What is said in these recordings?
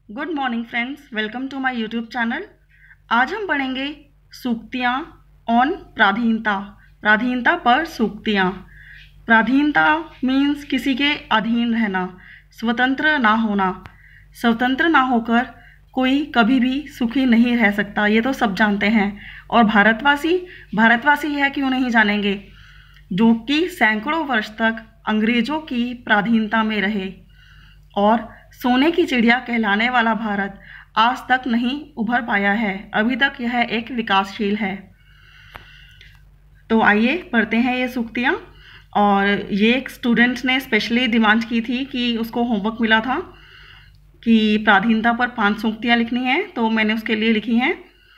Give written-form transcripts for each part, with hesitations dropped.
Good morning friends, welcome to my YouTube channel. आज हम पढ़ेंगे सूक्तियाँ ऑन प्राधीनता। प्राधीनता पर सूक्तियाँ। प्राधीनता मीन्स किसी के अधीन रहना, स्वतंत्र ना होना। स्वतंत्र ना होकर कोई कभी भी सुखी नहीं रह सकता, ये तो सब जानते हैं। और भारतवासी यह क्यों नहीं जानेंगे, जो कि सैकड़ों वर्ष तक अंग्रेजों की प्राधीनता में रहे और सोने की चिड़िया कहलाने वाला भारत आज तक नहीं उभर पाया है। अभी तक यह एक विकासशील है। तो आइए पढ़ते हैं ये सूक्तियाँ। और ये एक स्टूडेंट ने स्पेशली डिमांड की थी कि उसको होमवर्क मिला था कि प्राधीनता पर 5 सूक्तियाँ लिखनी हैं, तो मैंने उसके लिए लिखी हैं।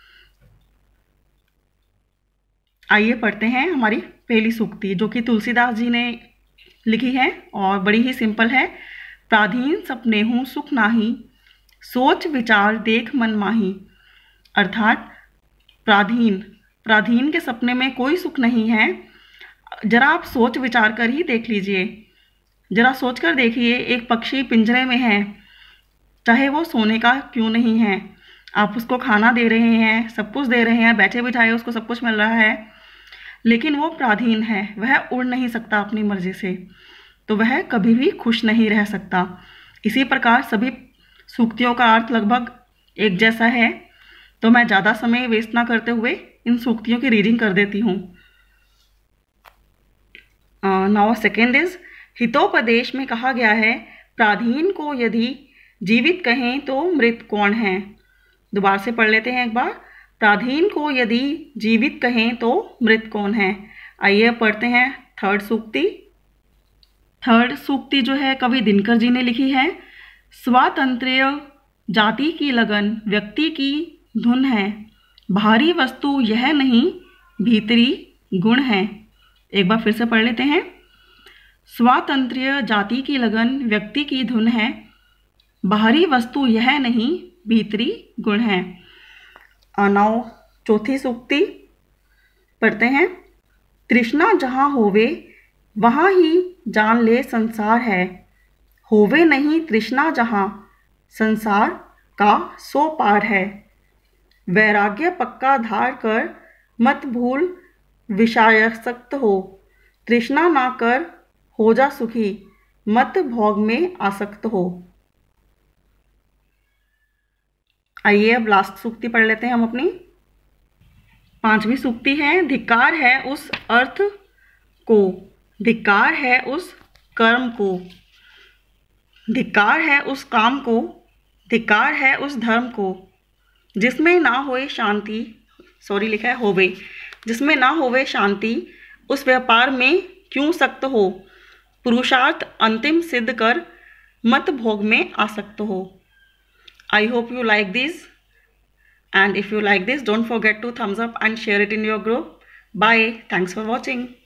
आइए पढ़ते हैं हमारी पहली सूक्ति, जो कि तुलसीदास जी ने लिखी है और बड़ी ही सिंपल है। प्राधीन सपने हूँ सुख नाही, सोच विचार देख मन माही। अर्थात प्राधीन के सपने में कोई सुख नहीं है। जरा आप सोच विचार कर ही देख लीजिए। जरा सोच कर देखिए, एक पक्षी पिंजरे में है, चाहे वो सोने का क्यों नहीं है। आप उसको खाना दे रहे हैं, सब कुछ दे रहे हैं, बैठे बिठाए उसको सब कुछ मिल रहा है, लेकिन वो प्राधीन है, वह उड़ नहीं सकता अपनी मर्जी से, तो वह कभी भी खुश नहीं रह सकता। इसी प्रकार सभी सूक्तियों का अर्थ लगभग एक जैसा है। तो मैं ज़्यादा समय वेस्ट ना करते हुए इन सूक्तियों की रीडिंग कर देती हूँ। नाउ सेकेंड इज, हितोपदेश में कहा गया है, प्राधीन को यदि जीवित कहें तो मृत कौन है। दोबारा से पढ़ लेते हैं एक बार। प्राधीन को यदि जीवित कहें तो मृत कौन है। आइए पढ़ते हैं थर्ड सूक्ति। थर्ड सूक्ति जो है कवि दिनकर जी ने लिखी है। स्वातंत्र्य जाति की लगन व्यक्ति की धुन है, बाहरी वस्तु यह नहीं भीतरी गुण है। एक बार फिर से पढ़ लेते हैं। स्वातंत्र्य जाति की लगन व्यक्ति की धुन है, बाहरी वस्तु यह नहीं भीतरी गुण है। नाउ चौथी सूक्ति पढ़ते हैं। तृष्णा जहाँ होवे वहाँ ही जान ले संसार है, होवे नहीं तृष्णा जहाँ संसार का सो पार है। वैराग्य पक्का धार कर मत भूल विषयासक्त हो, तृष्णा ना कर हो जा सुखी मत भोग में आसक्त हो। आइए अब लास्ट सूक्ति पढ़ लेते हैं हम अपनी। 5वीं सूक्ति है। धिक्कार है उस अर्थ को, धिक्कार है उस कर्म को, धिक्कार है उस काम को, धिक्कार है उस धर्म को, जिसमें ना होए शांति, लिखा है होवे, जिसमें ना होवे शांति, उस व्यापार में क्यों सक्त हो, पुरुषार्थ अंतिम सिद्ध कर मत भोग में आसक्त हो। I hope you like this, and if you like this, don't forget to thumbs up and share it in your group. Bye. Thanks for watching.